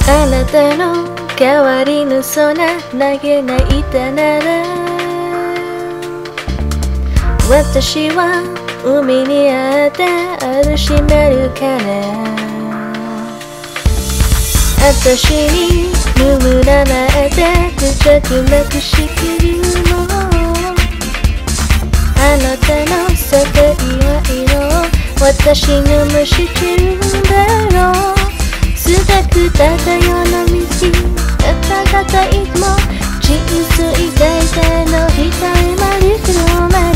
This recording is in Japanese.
あなたの変わりぬそな投げないたなら私は海にあって歩しめるから私に眠らないでくちくなくしきるのあなたの世界は私の無視中だろうすだくだったような道たたたいつも人生大体の光まで黒目